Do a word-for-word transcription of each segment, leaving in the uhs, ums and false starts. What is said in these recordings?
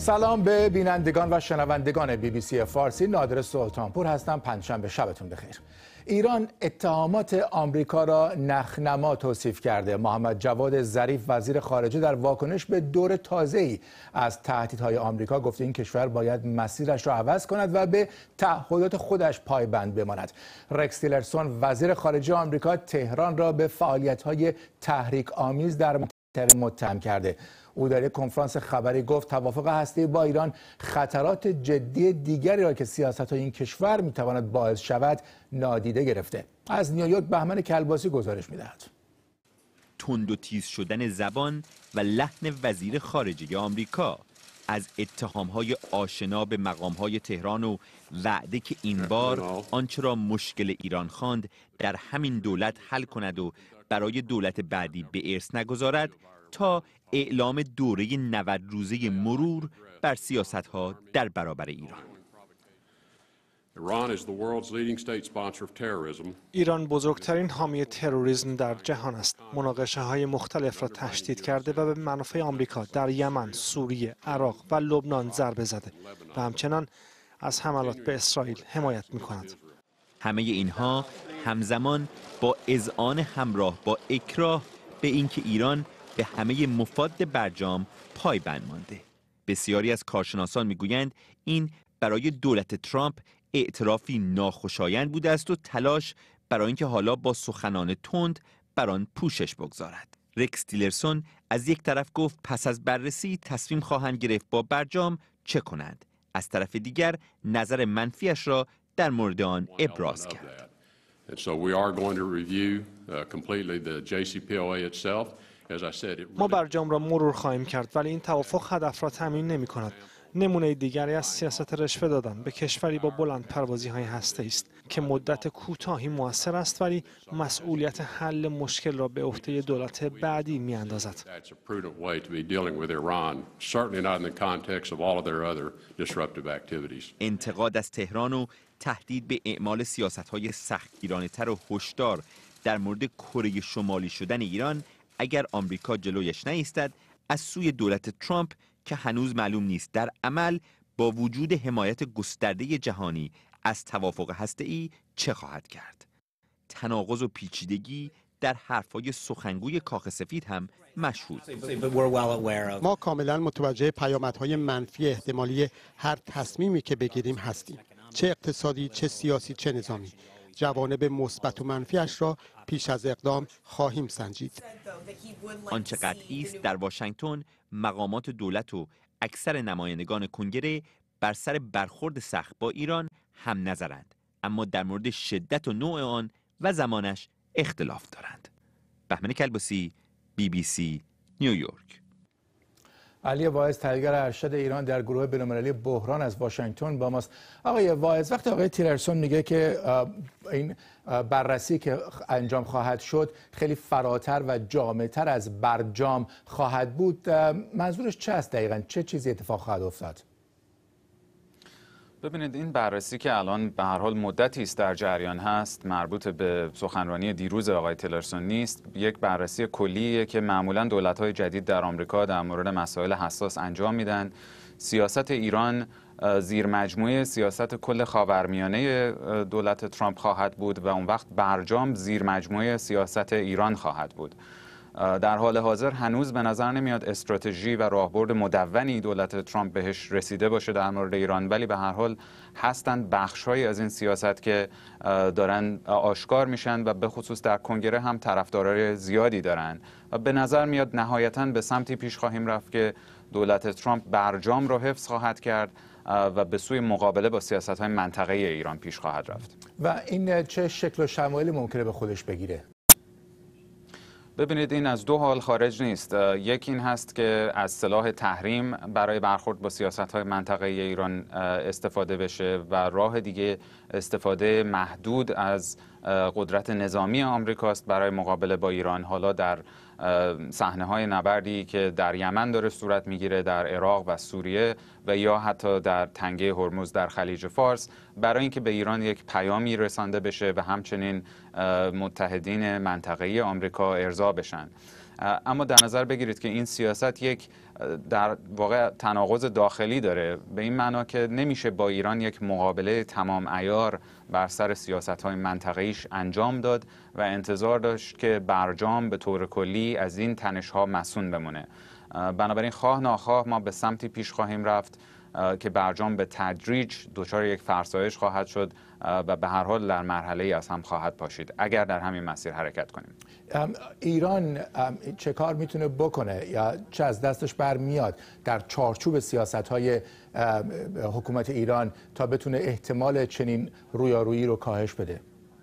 سلام به بینندگان و شنوندگان بی بی سی فارسی. نادر سلطانپور هستم. پنجشنبه شبتون بخیر. ایران اتهامات آمریکا را نخنما توصیف کرده. محمد جواد ظریف وزیر خارجه در واکنش به دور تازه‌ای از تهدیدهای آمریکا گفته این کشور باید مسیرش را عوض کند و به تعهدات خودش پایبند بماند. رکس تیلرسون وزیر خارجه آمریکا تهران را به فعالیت‌های تحریک آمیز در منطقه متهم کرده. او در یک کنفرانس خبری گفت توافق هسته‌ای با ایران خطرات جدی دیگری را که سیاست‌های این کشور می‌تواند باعث شود نادیده گرفته. از نیویورک بهمن کلباسی گزارش می‌دهد. تند و تیز شدن زبان و لحن وزیر خارجه آمریکا از اتهام‌های آشنا به مقام‌های تهران و وعده که این بار آنچه را مشکل ایران خواند در همین دولت حل کند و برای دولت بعدی به ارث نگذارد، تا اعلام دوره نود روزه مرور بر سیاست‌ها در برابر ایران. ایران بزرگترین حامی تروریسم در جهان است. مناقشه‌های مختلف را تشدید کرده و به منافع آمریکا در یمن، سوریه، عراق و لبنان ضربه زده و همچنان از حملات به اسرائیل حمایت می‌کند. همه اینها همزمان با اذعان همراه با اکراه به اینکه ایران به همه مفاد برجام پایبند مانده. بسیاری از کارشناسان میگویند این برای دولت ترامپ اعترافی ناخوشایند بوده است و تلاش برای اینکه حالا با سخنان تند بر آن پوشش بگذارد. رکس تیلرسون از یک طرف گفت پس از بررسی تصمیم خواهند گرفت با برجام چه کنند. از طرف دیگر نظر منفیش را در مورد آن ابراز کرد. ما برجام را مرور خواهیم کرد، ولی این توافق هدف را تامین نمی کند. نمونه دیگری از سیاست رشوه دادن به کشوری با بلند پروازی های هسته است که مدت کوتاهی موثر است ولی مسئولیت حل مشکل را به عهده دولت بعدی می اندازد. انتقاد از تهران و تهدید به اعمال سیاست‌های سختگیرانه‌تر و هشدار در مورد کره شمالی شدن ایران اگر آمریکا جلویش نایستد از سوی دولت ترامپ که هنوز معلوم نیست در عمل با وجود حمایت گسترده جهانی از توافق هسته‌ای چه خواهد کرد. تناقض و پیچیدگی در حرف‌های سخنگوی کاخ سفید هم مشهود. ما کاملا متوجه پیامدهای منفی احتمالی هر تصمیمی که بگیریم هستیم، چه اقتصادی، چه سیاسی، چه نظامی. جوانب مثبت و منفیش را پیش از اقدام خواهیم سنجید. آنچه قطعی است در واشنگتن مقامات دولت و اکثر نمایندگان کنگره بر سر برخورد سخت با ایران هم نظرند، اما در مورد شدت و نوع آن و زمانش اختلاف دارند. بهمن کلباسی، بی بی سی، نیویورک. علی واعظ تحلیلگر ارشد ایران در گروه بین‌المللی بحران از واشنگتن با ماست. آقای واعظ، وقتی آقای تیلرسون میگه که این بررسی که انجام خواهد شد خیلی فراتر و جامع‌تر از برجام خواهد بود، منظورش چه است دقیقاً؟ چه چیزی اتفاق خواهد افتاد؟ ببینید، این بررسی که الان به هر حال مدتی است در جریان هست، مربوط به سخنرانی دیروز آقای تیلرسون نیست. یک بررسی کلیه که معمولا دولت‌های جدید در آمریکا در مورد مسائل حساس انجام میدن. سیاست ایران زیر مجموعه سیاست کل خاورمیانه دولت ترامپ خواهد بود و اون وقت برجام زیر مجموعه سیاست ایران خواهد بود. در حال حاضر هنوز به نظر نمیاد استراتژی و راهبرد مدونی دولت ترامپ بهش رسیده باشه در مورد ایران، ولی به هر حال هستند بخش‌هایی از این سیاست که دارن آشکار میشن و به خصوص در کنگره هم طرفدارای زیادی دارن و به نظر میاد نهایتاً به سمتی پیش خواهیم رفت که دولت ترامپ برجام رو حفظ خواهد کرد و به سوی مقابله با سیاست‌های منطقه‌ای ایران پیش خواهد رفت. و این چه شکل و شمایلی ممکنه به خودش بگیره؟ ببینید، این از دو حال خارج نیست. یکی این هست که از سلاح تحریم برای برخورد با سیاست‌های منطقه‌ای ایران استفاده بشه و راه دیگه استفاده محدود از قدرت نظامی آمریکاست برای مقابله با ایران، حالا در صحنه‌های نبردی که در یمن داره صورت میگیره، در عراق و سوریه و یا حتی در تنگه هرمز در خلیج فارس، برای اینکه به ایران یک پیامی رسانده بشه و همچنین متحدین منطقه‌ای آمریکا ارضا بشن. اما در نظر بگیرید که این سیاست یک در واقع تناقض داخلی داره، به این معنا که نمیشه با ایران یک مقابله تمام عیار بر سر سیاست‌های منطقه‌ایش انجام داد و انتظار داشت که برجام به طور کلی از این تنش‌ها مصون بمونه. بنابراین خواه ناخواه ما به سمتی پیش خواهیم رفت که برجام به تدریج دچار یک فرسایش خواهد شد و به هر حال در مرحله‌ای از هم خواهد پاشید اگر در همین مسیر حرکت کنیم. ایران چه کار میتونه بکنه یا چه از دستش برمیاد در چارچوب سیاست‌های حکومت ایران تا بتونه احتمال چنین رویارویی رو کاهش بده؟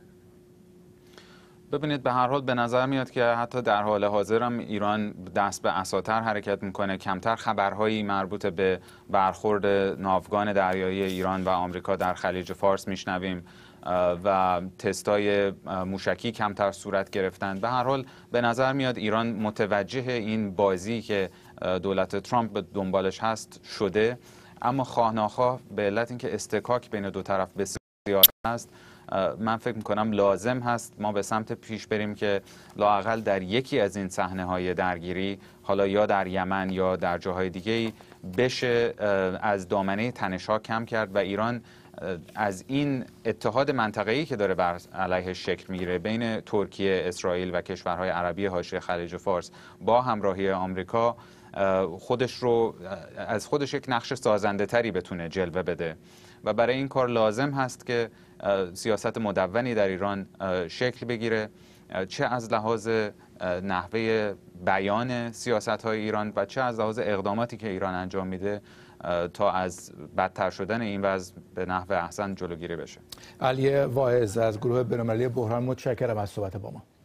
ببینید به هر حال به نظر میاد که حتی در حال حاضر هم ایران دست به عصاتر حرکت میکنه. کمتر خبرهایی مربوط به برخورد ناوگان دریایی ایران و آمریکا در خلیج فارس میشنویم و تستای موشکی کمتر صورت گرفتن. به هر حال به نظر میاد ایران متوجه این بازی که دولت ترامپ به دنبالش هست شده، اما خواه ناخواه به علت اینکه استکاک بین دو طرف بسیار است، من فکر میکنم لازم هست ما به سمت پیش بریم که لااقل در یکی از این صحنه‌های درگیری، حالا یا در یمن یا در جاهای دیگه‌ای، بشه از دامنه تنش‌ها کم کرد و ایران از این اتحاد منطقه‌ای که داره بر علیه شکل میگیره بین ترکیه، اسرائیل و کشورهای عربی حاشیه خلیج فارس با همراهی آمریکا خودش رو از خودش یک نقش سازنده تری بتونه جلوه بده و برای این کار لازم هست که سیاست مدونی در ایران شکل بگیره، چه از لحاظ نحوه بیان سیاست‌های ایران و چه از لحاظ اقداماتی که ایران انجام میده تا از بدتر شدن این وضع به نحو احسن جلوگیری بشه. علی واعظ از گروه بین‌المللی بحران، متشکرم از صحبت با ما.